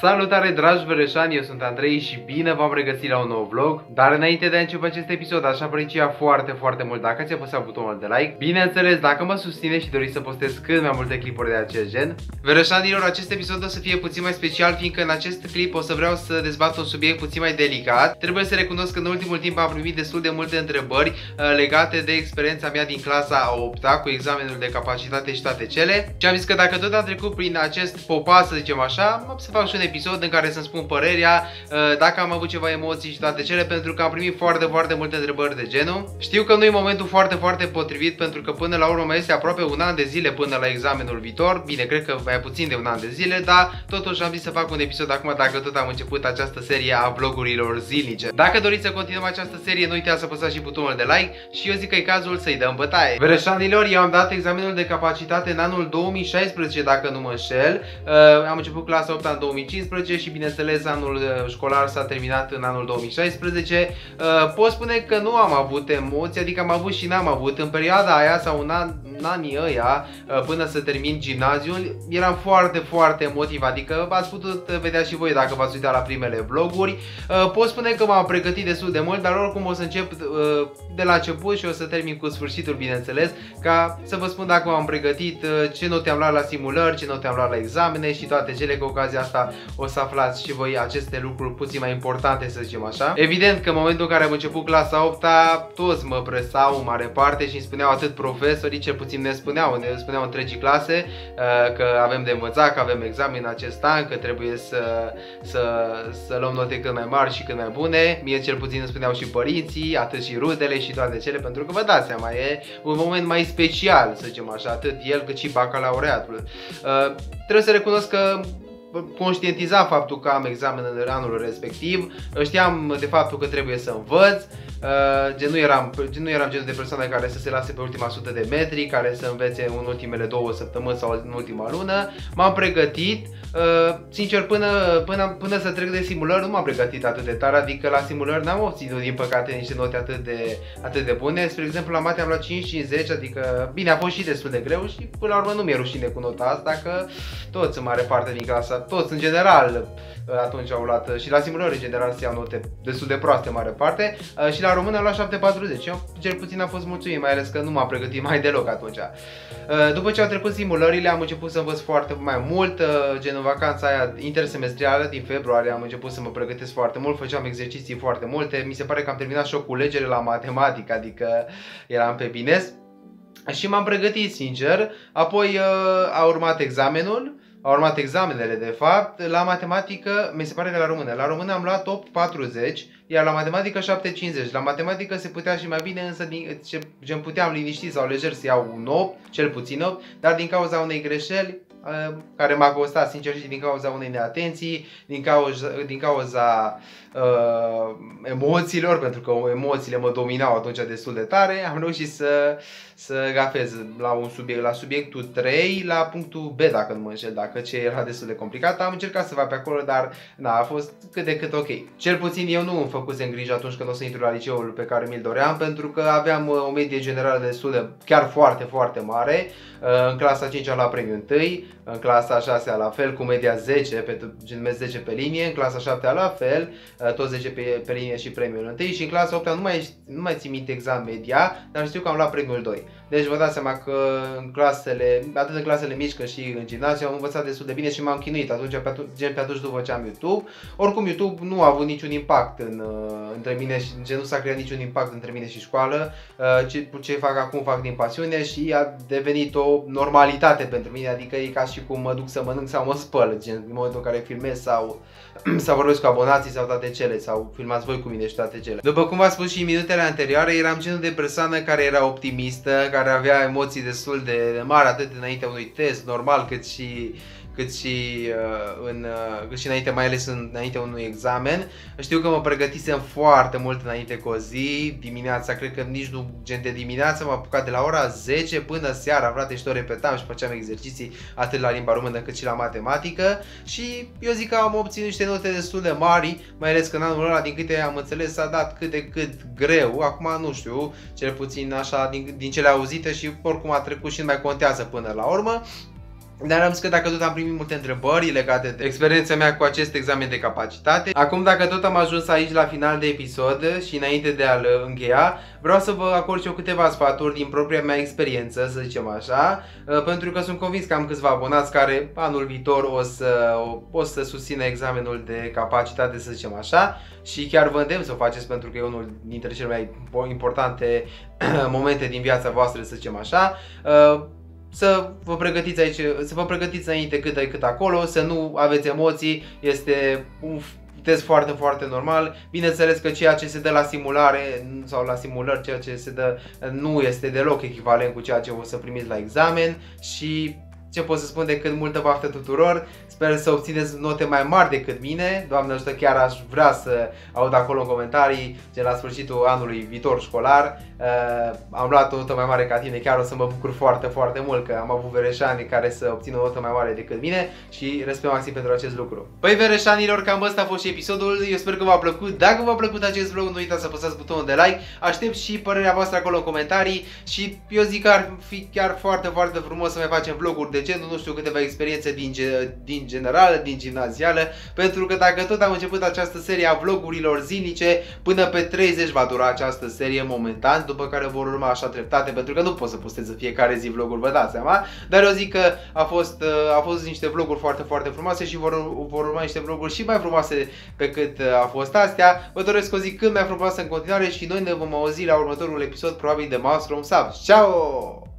Salutare dragi vereșani, eu sunt Andrei și bine v-am regăsit la un nou vlog. Dar înainte de a începe acest episod, aș aprecia foarte mult dacă ați apăsat butonul de like. Bineînțeles, dacă mă susțineți și doriți să postez cât mai multe clipuri de acest gen. Vereșanilor, acest episod o să fie puțin mai special, fiindcă în acest clip o să vreau să dezbat un subiect puțin mai delicat. Trebuie să recunosc că în ultimul timp am primit destul de multe întrebări legate de experiența mea din clasa a 8-a cu examenul de capacitate și toate cele. Și am zis că dacă tot am trecut prin acest popas, să zicem așa, am să fac și un episod în care să-mi spun părerea, dacă am avut ceva emoții și toate cele, pentru că am primit foarte multe întrebări de genul. Știu că nu e momentul foarte potrivit, pentru că până la urmă mai este aproape un an de zile până la examenul viitor. Bine, cred că mai puțin de un an de zile, dar totuși am zis să fac un episod acum, dacă tot am început această serie a vlogurilor zilnice. Dacă doriți să continuăm această serie, nu uitați să apăsați și butonul de like și eu zic că e cazul să-i dăm bătaie. Vereșanilor, eu am dat examenul de capacitate în anul 2016, dacă nu mă înșel. Am început clasa 8 în 2015 și bineînțeles anul școlar s-a terminat în anul 2016. Pot spune că nu am avut emoții, adică am avut și n-am avut. În perioada aia sau în anii ăia, până să termin gimnaziul, eram foarte emotiv, adică v-ați putut vedea și voi dacă v-ați uitat la primele vloguri. Pot spune că m-am pregătit destul de mult, dar oricum o să încep de la început și o să termin cu sfârșitul, bineînțeles, ca să vă spun dacă m-am pregătit, ce note am luat la simulări, ce note am luat la examene și toate cele. Cu ocazia asta o să aflați și voi aceste lucruri puțin mai importante, să zicem așa. Evident că în momentul în care am început clasa 8-a, toți mă presau în mare parte și îmi spuneau, atât profesorii, cel puțin ne spuneau întregii clase că avem de învățat, că avem examen în acest an, că trebuie să luăm note cât mai mari și cât mai bune. Mie cel puțin îmi spuneau și părinții, atât și rudele și toate cele, pentru că vă dați seama, e un moment mai special, să zicem așa, atât el cât și bacalaureatul. Trebuie să recunosc că conștientiza faptul că am examen în anul respectiv, știam de faptul că trebuie să învăț, nu eram genul de persoană care să se lase pe ultima 100 de metri, care să învețe în ultimele 2 săptămâni sau în ultima lună. M-am pregătit, sincer, până să trec de simulări nu m-am pregătit atât de tare, adică la simulări n-am obținut din păcate niște note atât de bune. Spre exemplu la mate am luat 5-50, adică bine, a fost și destul de greu și până la urmă nu mi-e rușine cu nota asta, că toți în mare parte din clasa, toți în general atunci au luat, și la simulări în general se iau note destul de proaste în mare parte, și la român am luat 740. Eu cel puțin am fost mulțumit, mai ales că nu m-am pregătit mai deloc atunci. După ce au trecut simulările am început să învăț foarte mai mult, gen în vacanța aia intersemestrială din februarie am început să mă pregătesc foarte mult, făceam exerciții foarte multe, mi se pare că am terminat și o culegere la matematică, adică eram pe bines și m-am pregătit sincer. Apoi a urmat examenul. Au urmat examenele, de fapt. La matematică, mi se pare că la română am luat 8,40, iar la matematică 7,50. La matematică se putea și mai bine, însă gen puteam liniștit sau lejer să iau un 8, cel puțin 8, dar din cauza unei greșeli care m-a costat, sincer, și din cauza unei neatenții, din cauza emoțiilor, pentru că emoțiile mă dominau atunci destul de tare, am reușit să gafez la subiectul 3, la punctul B, dacă nu mă înșel, dacă ce era destul de complicat. Am încercat să fac pe acolo, dar a fost cât de cât ok. Cel puțin eu nu îmi făcusem griji atunci când o să intru la liceul pe care mi-l doream, pentru că aveam o medie generală destul de, chiar foarte mare. În clasa 5 am luat premiul 1, în clasa 6 la fel, cu media 10, gen 10 pe linie, în clasa 7 la fel, tot 10 pe linie și premiul 1, și în clasa 8 nu mai țin minte exact media, dar știu că am luat premiul 2. Deci vă dați seama că atât în clasele mici cât și în gimnaziu am învățat destul de bine și m-am chinuit atunci, pe atunci după ce am YouTube. Oricum YouTube nu a avut niciun impact între mine și nu s-a creat niciun impact între mine și școală. Ce fac acum fac din pasiune și a devenit o normalitate pentru mine, adică e ca și cum mă duc să mănânc sau mă spăl, gen în momentul în care filmez sau vorbesc cu abonații sau toate cele, sau filmați voi cu mine și toate cele. După cum v-am spus și în minutele anterioare, eram genul de persoană care era optimistă, care avea emoții destul de mari, atât înaintea unui test normal, cât și înainte, mai ales înainte unui examen. Știu că mă pregătisem foarte mult înainte cu o zi, dimineața, cred că nici nu gen de dimineață, m-am apucat de la ora 10 până seara, frate, și tot repetam și făceam exerciții atât la limba română cât și la matematică și eu zic că am obținut niște note destul de mari, mai ales că în anul ăla, din câte am înțeles, s-a dat cât de cât greu. Acum nu știu, cel puțin așa din cele auzite, și oricum a trecut și nu mai contează până la urmă. Dar am zis că dacă tot am primit multe întrebări legate de experiența mea cu acest examen de capacitate, acum dacă tot am ajuns aici la final de episod și înainte de a-l încheia, vreau să vă acord și eu câteva sfaturi din propria mea experiență, să zicem așa, pentru că sunt convins că am câțiva abonați care anul viitor o să susțină examenul de capacitate, să zicem așa, și chiar vă îndemn să o faceți pentru că e unul dintre cele mai importante momente din viața voastră, să zicem așa. Să vă pregătiți aici, să vă pregătiți înainte cât de cât acolo, să nu aveți emoții, este un test foarte, foarte normal. Bineînțeles că ceea ce se dă la simulare sau la simulări, ceea ce se dă nu este deloc echivalent cu ceea ce o să primiți la examen și ce pot să spun decât multă baftă tuturor. Sper să obțineți note mai mari decât mine. Doamne ajută, chiar aș vrea să aud acolo în comentarii, gen la sfârșitul anului viitor școlar, am luat o notă mai mare ca tine, chiar o să mă bucur foarte, foarte mult că am avut vereșani care să obțină o notă mai mare decât mine și respect maxim pentru acest lucru. Păi vereșanilor, cam ăsta a fost și episodul, eu sper că v-a plăcut. Dacă v-a plăcut acest vlog, nu uitați să apăsați butonul de like, aștept și părerea voastră acolo în comentarii și eu zic că ar fi chiar foarte, foarte frumos să mai facem vloguri de genul, nu știu, câteva experiențe din generală, din gimnazială, pentru că dacă tot am început această serie a vlogurilor zilnice, până pe 30 va dura această serie momentan, după care vor urma așa treptate, pentru că nu pot să postez în fiecare zi vloguri, vă dați seama, dar eu zic că a fost niște vloguri foarte, foarte frumoase și vor urma niște vloguri și mai frumoase pe cât a fost astea. Vă doresc o zi cât mai frumoasă în continuare și noi ne vom auzi la următorul episod, probabil de Maelstrom Subs. Ciao!